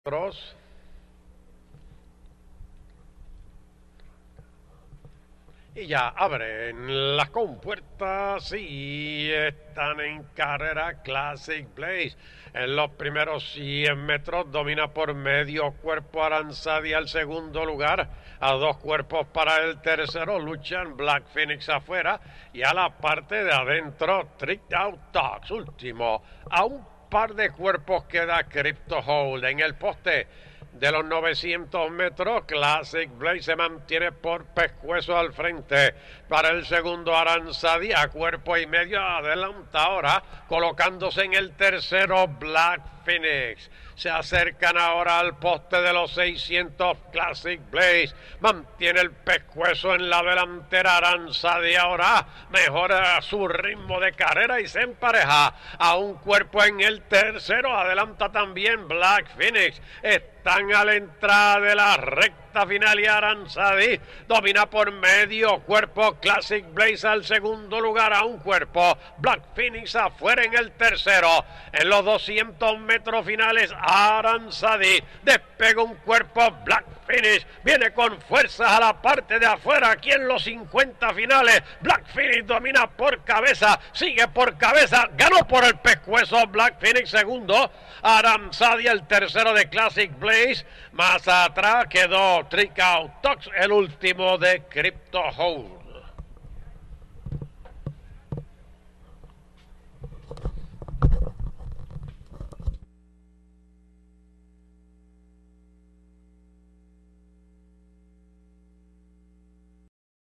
Cross. Y ya abren las compuertas y están en carrera Classic Blaze. En los primeros 100 metros domina por medio cuerpo Aranzadi al segundo lugar. A 2 cuerpos para el tercero luchan Black Phoenix afuera. Y a la parte de adentro Tricked Out Dogs. Último, a un par de cuerpos queda Crypto Hold en el poste. De los 900 metros, Classic Blaze se mantiene por pescuezo al frente. Para el segundo, Aranzadi a cuerpo y medio adelanta ahora, colocándose en el tercero Black Phoenix. Se acercan ahora al poste de los 600. Classic Blaze mantiene el pescuezo en la delantera. Aranzadi ahora mejora su ritmo de carrera y se empareja a un cuerpo en el tercero. Adelanta también Black Phoenix. Están a la entrada de la recta final y Aranzadi domina por medio cuerpo. Classic Blaze al segundo lugar a un cuerpo. Black Phoenix afuera en el tercero. En los 200 metros finales, Aranzadi despega un cuerpo. Black Phoenix viene con fuerzas a la parte de afuera. Aquí en los 50 finales, Black Phoenix domina por cabeza, sigue por cabeza, ganó por el pescuezo Black Phoenix segundo. Aranzadi el tercero de Classic Blaze. Más atrás quedó Tricked Out Dogs, el último de Crypto Hold.